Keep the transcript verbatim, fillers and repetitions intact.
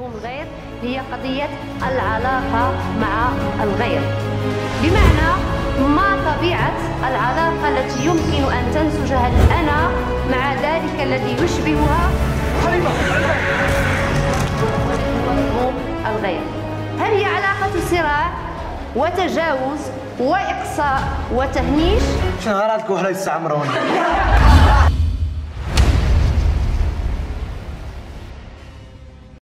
مفهوم الغير هي قضية العلاقة مع الغير، بمعنى ما طبيعة العلاقة التي يمكن أن تنسجها الأنا مع ذلك الذي يشبهها مفهوم الغير. هل هي علاقة صراع وتجاوز وإقصاء وتهميش؟ شنو غير هذوك وحده يستعمرون؟